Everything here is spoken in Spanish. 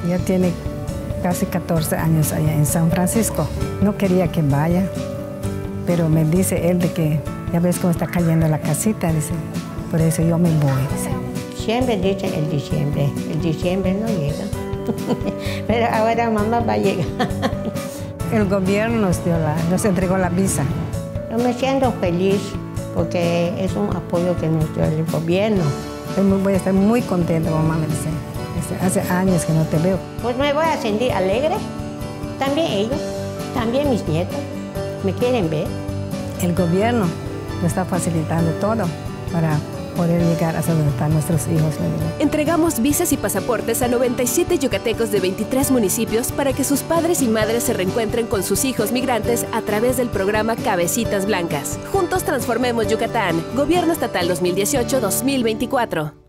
Ya tiene casi 14 años allá en San Francisco. No quería que vaya, pero me dice él de que ya ves cómo está cayendo la casita, dice, por eso yo me voy, dice. Siempre dicen el diciembre no llega, pero ahora mamá va a llegar. El gobierno nos entregó la visa. Yo me siento feliz porque es un apoyo que nos dio el gobierno. Voy a estar muy contenta, mamá me dice. Hace años que no te veo. Pues me voy a sentir alegre. También ellos, también mis nietos, me quieren ver. El gobierno nos está facilitando todo para poder llegar hasta donde están nuestros hijos. Entregamos visas y pasaportes a 97 yucatecos de 23 municipios para que sus padres y madres se reencuentren con sus hijos migrantes a través del programa Cabecitas Blancas. Juntos transformemos Yucatán. Gobierno Estatal 2018-2024.